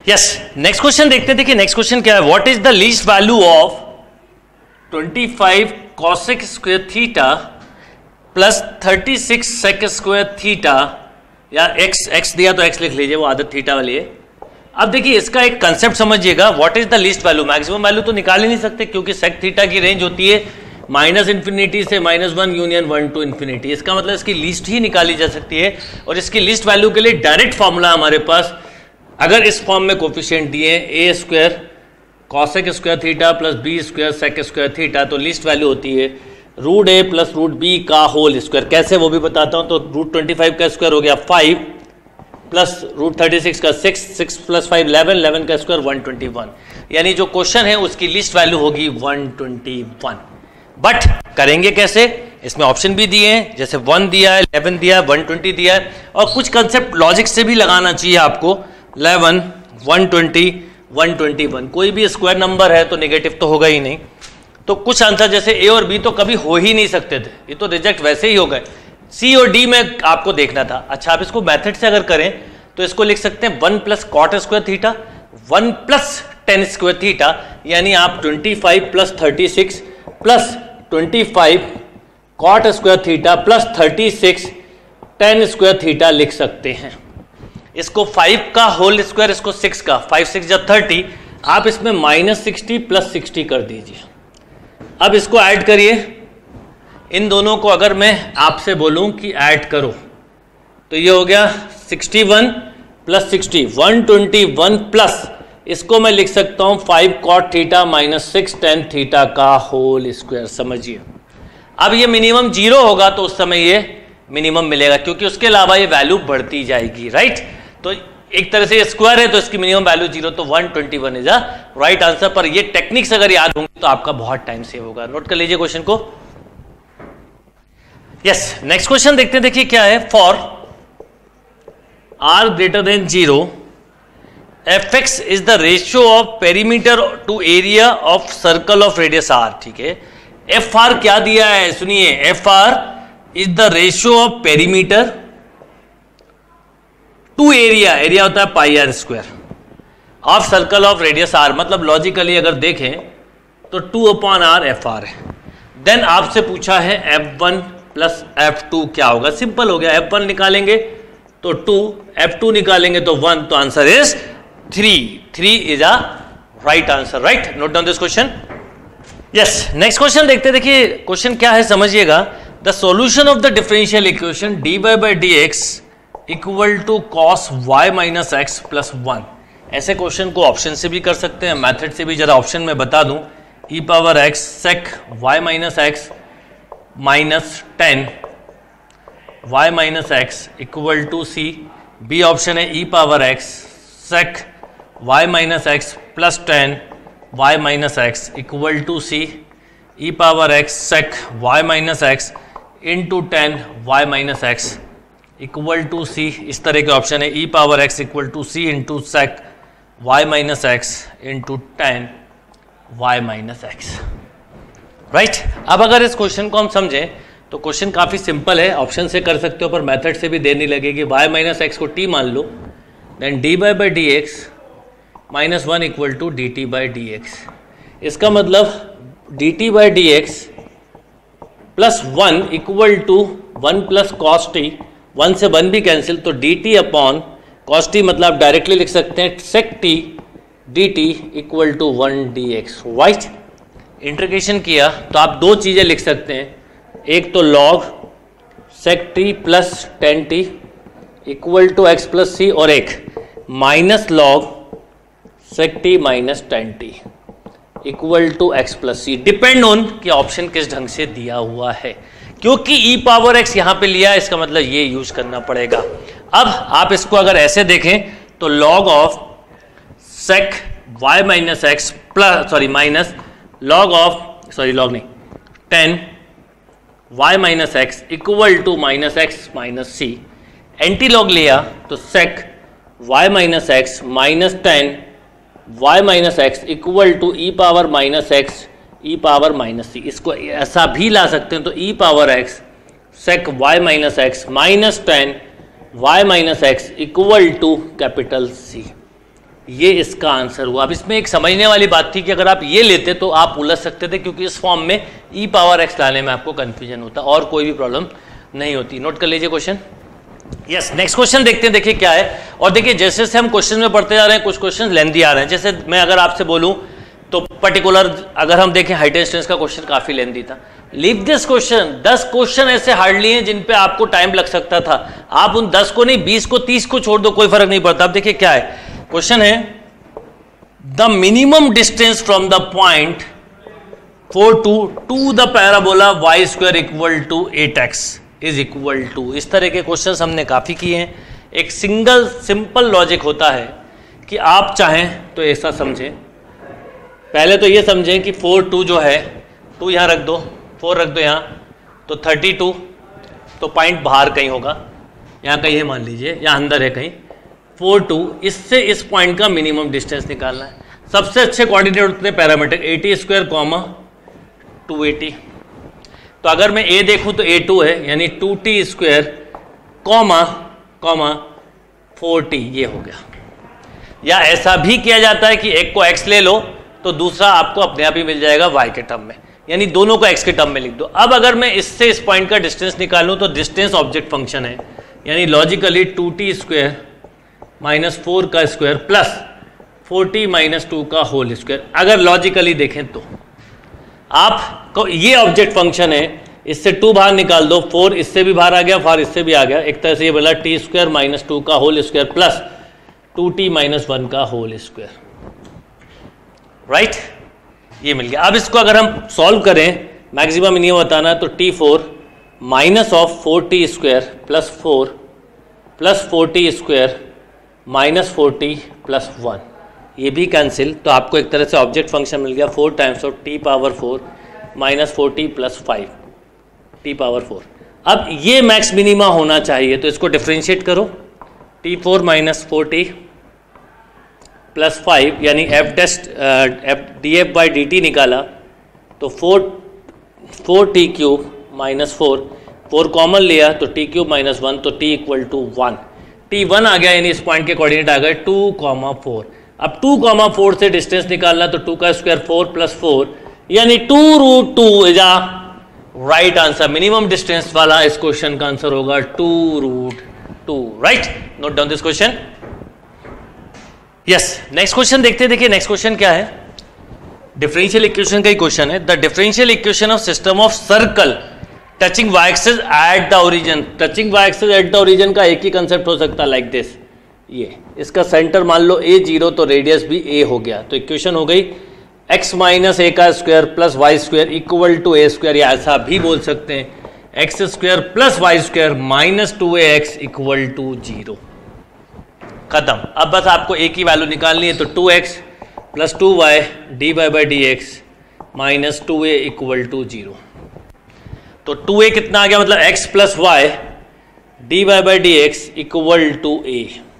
Yes, next question देखते हैं। देखिए नेक्स्ट क्वेश्चन क्या है, what is the least value of 25 cosec square theta plus 36 sec square theta, या x दिया तो x लिख लीजिए, वो आदत थीटा वाली है। अब देखिए इसका एक कंसेप्ट समझिएगा, what is the least value. Maximum value तो निकाल ही नहीं सकते क्योंकि सेक थीटा की रेंज होती है -∞ से -1 यूनियन 1 टू इन्फिनिटी। इसका मतलब इसकी लीस्ट ही निकाली जा सकती है, और इसकी लीस्ट वैल्यू के लिए डायरेक्ट फॉर्मूला हमारे पास, अगर इस फॉर्म में कोफिशिएंट दिए a square cosec square theta plus b square sec square theta, तो लीस्ट वैल्यू होती है √a प्लस √b का होल स्क्वायर। कैसे वो भी बताता हूँ। तो √25 का स्क्वायर हो गया 5 प्लस √36 का 6, 6 प्लस 5 11, 11 का स्क्वायर 121। यानी जो क्वेश्चन है उसकी लिस्ट वैल्यू होगी 121। बट करेंगे कैसे, इसमें ऑप्शन भी दिए हैं, जैसे 1 दिया है, 11 दिया है, 120 दिया है, और कुछ कंसेप्ट लॉजिक से भी लगाना चाहिए आपको। 11, 120, 121, कोई भी स्क्वायर नंबर है तो नेगेटिव तो होगा ही नहीं। तो कुछ आंसर जैसे ए और बी तो कभी हो ही नहीं सकते थे, ये तो रिजेक्ट वैसे ही हो गए। सी और डी में आपको देखना था। अच्छा, आप इसको मेथड से अगर करें तो इसको लिख सकते हैं 1 plus cot square theta 1 plus tan square theta, यानी आप 25 plus 36 plus 25 cot square theta plus 36 tan square theta लिख सकते हैं। इसको 5 का होल स्क्वायर, इसको 6 का, 5 6 जब 30, आप इसमें -60 प्लस 60 कर दीजिए। अब इसको ऐड करिए, इन दोनों को अगर मैं आपसे बोलूं कि ऐड करो तो ये हो गया 61 प्लस 60 121 प्लस, इसको मैं लिख सकता हूं 5 cot theta minus 6 tan theta का होल स्क्वायर। समझिए, अब ये मिनिमम 0 होगा तो उस समय ये मिनिमम मिलेगा, क्योंकि उसके अलावा ये वैल्यू बढ़ती जाएगी, राइट। तो एक तरह से स्क्वायर है तो इसकी मिनिमम वैल्यू 0, तो 121 इज अ राइट आंसर। पर ये टेक्निक्स अगर याद होंगे तो आपका बहुत टाइम सेव होगा। नोट कर लीजिए क्वेश्चन को। यस, नेक्स्ट क्वेश्चन देखते हैं। देखिए क्या है, for r greater than 0 fx is the ratio of perimeter to area of circle of radius r। ठीक है, fr क्या दिया है, सुनिए, fr is the ratio of perimeter to area, area होता है pi R square, of circle of radius r। मतलब logically अगर देखें तो 2/r fr है। देन आपसे पूछा है f1 प्लस f2 क्या होगा। सिंपल हो गया, f1 निकालेंगे तो 2, f2 निकालेंगे तो 1, तो answer is 3 is a right answer, right. Note down this question. Yes, next question देखते हैं। देखिए क्वेश्चन क्या है, समझिएगा। The solution of the differential equation dy/dx equal to cos y minus X plus 1। ऐसे क्वेश्चन को ऑप्शन से भी कर सकते हैं, मेथड से भी। जरा ऑप्शन में बता दूं, e⁻x sec y minus X minus 10 y minus X equal to c। B option है e⁻x sec y minus X plus 10 y minus X equal to c। e⁻x sec y minus X into 10 y minus X equal to C. इस तरह के option है e⁻x equal to C into sec y minus X into 10 y minus X, right. अब अगर इस question को हम समझें तो क्वेश्चन काफ़ी सिंपल है, ऑप्शन से कर सकते हो पर मेथड से भी देर नहीं लगेगी। y माइनस एक्स को t मान लो, then dy/dx minus 1 equal to dt/dx। इसका मतलब dt/dx plus 1 equal to 1 plus cos T, 1 से 1 भी कैंसिल, तो dt अपॉन कॉस टी, मतलब आप डायरेक्टली लिख सकते हैं sec T dt equal to 1 dx, right. Integration किया तो आप दो चीज़ें लिख सकते हैं, एक तो log sec T plus 10t equal to x plus C, और एक minus log sec T minus 10t equal to x plus C. Depend on कि ऑप्शन किस ढंग से दिया हुआ है, क्योंकि e⁻x यहां पे लिया है, इसका मतलब ये यूज करना पड़ेगा। अब आप इसको अगर ऐसे देखें तो log of sec y minus X plus minus log of log नहीं 10 y minus X equal to minus X minus C. Anti log लिया तो sec y minus X minus 10 y minus X equal to e⁻ minus X e⁻ minus C. इसको ऐसा भी ला सकते हैं, तो e⁻x sec y minus X minus 10 y minus X equal to capital C। ये इसका आंसर हुआ। अब इसमें एक समझने वाली बात थी कि अगर आप ये लेते तो आप उलझ सकते थे, क्योंकि इस फॉर्म में e पावर x लाने में आपको कंफ्यूजन होता, और कोई भी प्रॉब्लम नहीं होती। नोट कर लीजिए क्वेश्चन। यस, नेक्स्ट क्वेश्चन देखते हैं, देखिए क्या है। और देखिए जैसे जैसे हम क्वेश्चन में पढ़ते जा रहे हैं, कुछ क्वेश्चन लेंथी आ रहे हैं। जैसे मैं अगर आपसे बोलूं तो पर्टिकुलर अगर हम देखें हाइट एंड डिस्टेंस का क्वेश्चन काफी लेंथी था। लीव दिस क्वेश्चन, 10 क्वेश्चन ऐसे हार्डली हैं जिन पे आपको टाइम लग सकता था। आप उन 10 को नहीं, 20 को, 30 को छोड़ दो, कोई फर्क नहीं पड़ता। अब देखिए क्या है क्वेश्चन है, the minimum distance from the point 4 to the parabola y square equal to 8x is equal to. इस तरह के क्वेश्चंस हमने काफी किए हैं। एक सिंगल सिंपल लॉजिक होता है कि आप चाहें तो ऐसा समझें, पहले तो ये समझें कि 4 2 जो है, 2 यहाँ रख दो, 4 रख दो यहाँ, तो 32, तो पॉइंट बाहर कहीं होगा, यहाँ कहीं है मान लीजिए, यहाँ अंदर है कहीं। 4 2, इससे इस पॉइंट का मिनिमम डिस्टेंस निकालना है। सबसे अच्छे कोऑर्डिनेट होते हैं पैरामीटर 80 स्क्वायर कॉमा 280। तो अगर मैं a देखूं तो a2 है, यानी 2t स्क्वायर कॉमा 4t, ये हो गया। या ऐसा भी किया जाता है कि एक को x ले लो तो दूसरा आपको अपने आप ही मिल जाएगा y के टर्म में, यानी दोनों को x के टर्म में लिख दो। अब अगर मैं इससे इस पॉइंट का डिस्टेंस निकालूं तो डिस्टेंस ऑब्जेक्ट फंक्शन है, यानी लॉजिकली 2t स्क्वायर माइनस 4 का स्क्वायर प्लस 4t माइनस 2 का होल स्क्वायर। अगर लॉजिकली देखें तो आपको ये ऑब्जेक्ट फंक्शन है, इससे 2 बाहर निकाल दो, 4 इससे भी बाहर आ गया, 4 इससे भी आ गया, एक तरह से ये बोला t स्क्वायर माइनस 2 का whole square plus 2t minus 1 का होल स्क्वायर, राइट, ये मिल गया। अब इसको अगर हम सॉल्व करें, मैक्सिमम मिनिमम बताना है, तो t4 minus of 4t square plus 4 plus 4t square minus 4t plus 1, ये भी कैंसिल, तो आपको एक तरह से ऑब्जेक्ट फंक्शन मिल गया 4 times of t power 4 minus 4t plus 5 t power 4। अब ये मैक्स मिनिमा होना चाहिए, तो इसको डिफरेंशिएट करो, t4 माइनस 4t प्लस 5, यानी df बाई dt निकाला तो 4t क्यूब माइनस 4 कॉमन लिया तो t क्यूब माइनस 1, तो t इक्वल टू 1, t1 आ गया, यानी इस पॉइंट के कोऑर्डिनेट आ गए 2,4। अब 2,4 से डिस्टेंस निकालना, तो 2 का स्क्वायर 4 प्लस 4, यानी 2√2 is a right answer. Minimum distance वाला इस क्वेश्चन का आंसर होगा 2√2, right. Note down this question. Yes, next question देखते हैं। देखिए नेक्स्ट क्वेश्चन क्या है, डिफरेंशियल इक्वेशन का ही क्वेश्चन है। The differential equation of system of circle touching y axis at the origin. Touching y axis at the origin का एक ही कंसेप्ट हो सकता है, लाइक दिस, ये इसका सेंटर मान लो a0, तो रेडियस भी a हो गया, तो इक्वेशन हो गई x माइनस a का square plus y square equal to a square, या ऐसा भी बोल सकते हैं x square plus y square minus 2ax equal to 0। खत्म। अब बस आपको a की वैल्यू निकालनी है, तो 2x plus 2y dy by dx minus 2a equal to 0। तो 2a कितना आ गया, मतलब x plus y dy by dx equal to a,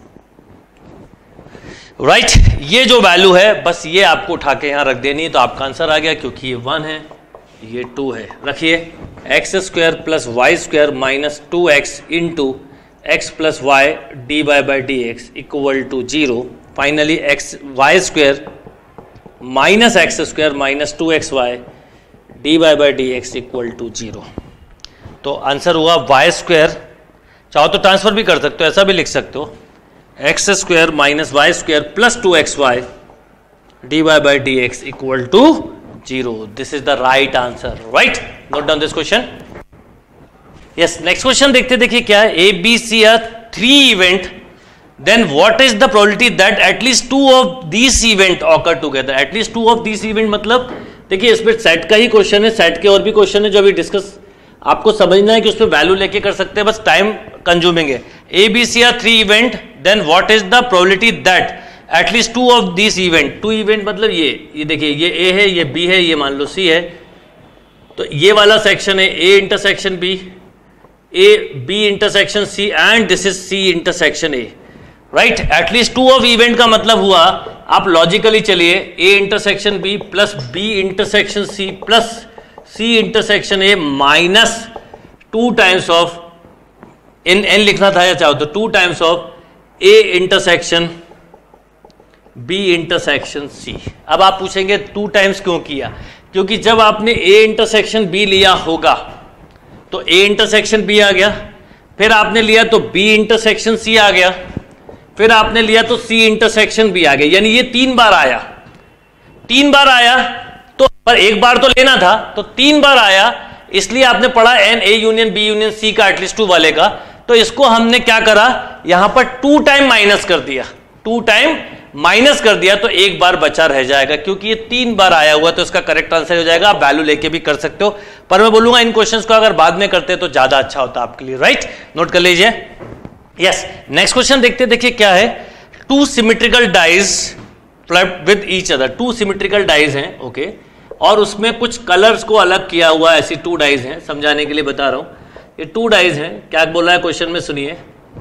right. ये जो वैल्यू है बस ये आपको उठा के यहां रख देनी है, तो आपका आंसर आ गया, क्योंकि ये 1 है, ये 2 है। रखिए x square plus y square minus 2x into x plus y d y by d x equal to 0। Finally x y square minus x square minus 2xy d y by d x equal to 0। तो answer हुआ Y square, चाहो तो transfer भी कर सकते हो, ऐसा भी लिख सकते हो, x square minus y square plus 2xy d y by d x equal to 0। This is the right answer, right. Note down this question. Yes, next question देखते, देखिए क्या है। A B C are 3 event, then what is the probability that at least 2 of these event occur together? at least 2 of these event मतलब देखिए इसमें set का ही question है, सेट के और भी क्वेश्चन है जो अभी डिस्कस आपको समझना है कि उसमें वैल्यू लेके कर सकते हैं, बस टाइम कंज्यूमिंग है। A B C are 3 event, then what is the probability that at least 2 of this event, 2 event मतलब ये देखिए, ये ए है, ये बी है, ये मान लो सी है, तो ये वाला सेक्शन है A intersection B, A B intersection C, and this is C intersection A, right. At least 2 of event का मतलब हुआ, आप लॉजिकली चलिए, A intersection B plus B intersection C plus C intersection A minus 2 times of n लिखना था या चाहो तो 2 times of A intersection B intersection C. अब आप पूछेंगे 2 टाइम्स क्यों किया? क्योंकि जब आपने ए इंटरसेक्शन बी लिया होगा तो ए इंटरसेक्शन बी आ गया, फिर आपने लिया तो बी इंटरसेक्शन सी आ गया, फिर आपने लिया तो सी इंटरसेक्शन बी आ गया, यानी ये 3 बार आया। 3 बार आया तो पर एक बार तो लेना था, तो 3 बार आया, इसलिए आपने पढ़ा n A union B union C का एटलीस्ट 2 वाले का। तो इसको हमने क्या करा, यहां पर 2 टाइम माइनस कर दिया, 2 टाइम माइनस कर दिया, तो एक बार बचा रह जाएगा। क्योंकि ये 3 बार आया हुआ तो इसका करेक्ट आंसर हो जाएगा। आप वैल्यू लेके भी कर सकते हो, पर मैं बोलूंगा इन क्वेश्चंस को अगर बाद में करते तो ज्यादा अच्छा होता आपके लिए, राइट? नोट कर लीजिए। यस, नेक्स्ट क्वेश्चन देखते, देखिए क्या है। 2 symmetrical dice flipped with each other, 2 symmetrical dice हैं, ओके, और उसमें कुछ कलर्स को अलग किया हुआ, ऐसी 2 डाइज हैं, समझाने के लिए बता रहा हूं। ये 2 डाइज हैं, क्या बोल रहा है क्वेश्चन में, सुनिए।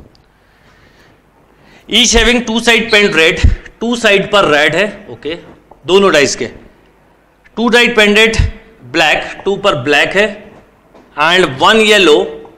Each having 2 side paint red, 2 side पर रेड है, ओके, दोनों डाइज के। 2 साइड पेंटेड ब्लैक, 2 पर ब्लैक है, and 1 yellow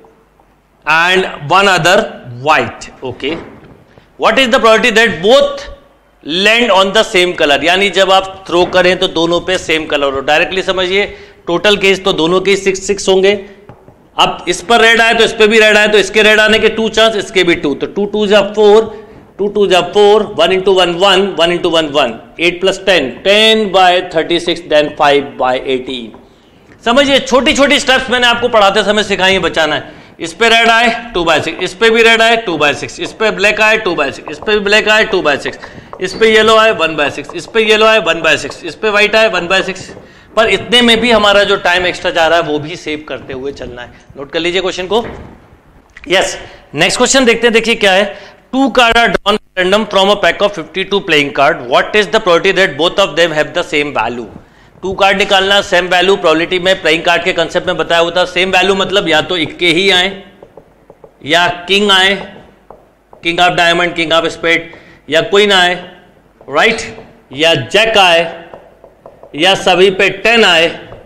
and 1 other white, okay. What is the probability that both land on the same colour? यानी जब आप थ्रो करें तो दोनों पे सेम कलर हो। डायरेक्टली समझिए, टोटल केस तो दोनों के 6 होंगे। अब इस पर रेड आए तो इस पे भी रेड आए, तो इसके रेड आने के 2 चांस, इसके भी 2, तो 2 2 जा 4, 2 2 जा 4, 1 into 1 1, 1 into 1 1, 8 plus 10, 10 by 36, then 5 by 18। समझिए, छोटी छोटी स्टेप्स मैंने आपको पढ़ाते समय सिखाई है, बचाना है। इस पे रेड आए 2 by 6, इस पे भी रेड आए 2 by 6, इस पे ब्लैक आए 2 by 6, इस पे भी ब्लैक आए 2 by 6, इस पे येलो आए 1 by 6, इस पे येलो आए 1 by 6, इस पे व्हाइट आए 1 by 6। पर इतने में भी हमारा जो टाइम एक्स्ट्रा जा रहा है वो भी सेव करते हुए चलना है। नोट कर लीजिए क्वेश्चन को। यस, नेक्स्ट क्वेश्चन देखते हैं, देखिए क्या है। 2 card are drawn random from a pack of 52 playing card, what is the probability that both of them have the same value? 2 card निकालना, सेम वैल्यू। प्रोबेबिलिटी में प्लेइंग कार्ड के concept में बताया हुआ था, सेम वैल्यू मतलब या तो इक्के ही आए, या किंग आए, king of diamond, king of spade, या क्वीन आए, राइट, या जैक आए, या सभी पे 10 आए,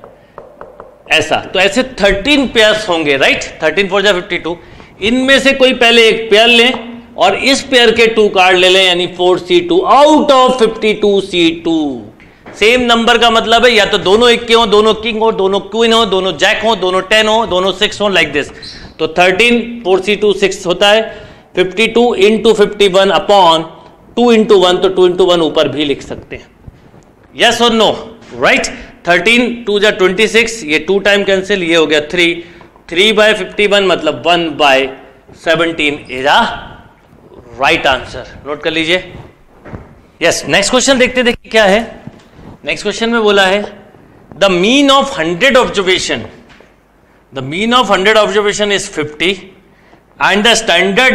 ऐसा। तो ऐसे 13 पेयर्स होंगे, राइट? 13 4 52। इनमें से कोई पहले एक पेयर लें और इस पेयर के 2 कार्ड ले लें, यानी 4C2 out of 52C2। Same number का मतलब है या तो दोनों इक्के हो, दोनों किंग हो, दोनों क्वीन हो, दोनों जैक हो, दोनों 10 हो, दोनों 6 हो, लाइक दिस। तो 13 4C2 6 होता है, 52 इंटू 51 अपॉन 2 इंटू 1, तो 2 इंटू 1 ऊपर भी लिख सकते हैं। यस और नो, राइट? 13 2 जा 26, ये 2 टाइम कैंसिल, ये हो गया 3, 3 by 51 मतलब 1 by 17 is a right answer. Note कर लीजिए। यस, नेक्स्ट क्वेश्चन देखते देखिए क्या है। नेक्स्ट क्वेश्चन में बोला है the mean of 100 observation, the mean of 100 observation is 50 and the standard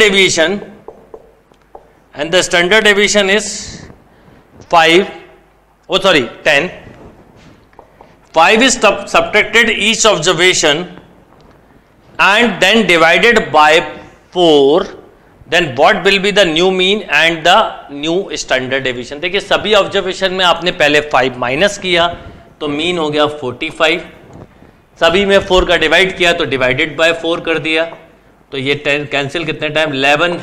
deviation is 5, oh sorry 10. 5 is subtracted each observation and then divided by 4, then what will be the new mean and the new standard deviation? देखिए, सभी observation में आपने पहले 5 minus किया तो mean हो गया 45, सभी में 4 का डिवाइड किया तो डिवाइडेड बाय 4 कर दिया, तो ये 10 कैंसिल कितने टाइम,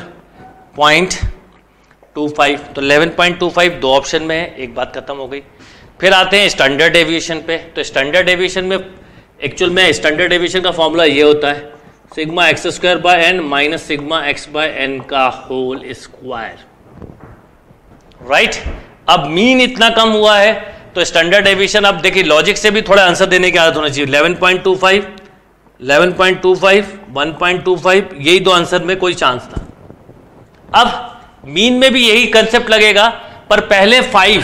11.25, तो 11.25 दो ऑप्शन में है, एक बात खत्म हो गई। फिर आते हैं स्टैंडर्ड डेविएशन पे। तो स्टैंडर्ड डेविएशन में एक्चुअल में स्टैंडर्ड डेविएशन का फॉर्मूला ये होता है sigma x square by n minus sigma x by n का होल स्क्वायर, राइट? अब मीन इतना कम हुआ है तो स्टैंडर्ड डेविएशन, अब देखिए लॉजिक से भी थोड़ा आंसर देने की आदत होना चाहिए। 11.25, 1.25, यही दो आंसर में कोई चांस था। अब मीन में भी यही कंसेप्ट लगेगा, पर पहले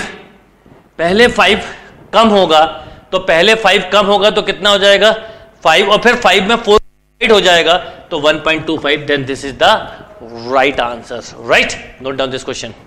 5 कम होगा, तो पहले 5 कम होगा तो कितना हो जाएगा 5, और फिर 5 में 4 हो जाएगा तो 1.25, then this is the right answer, right? Note down this question.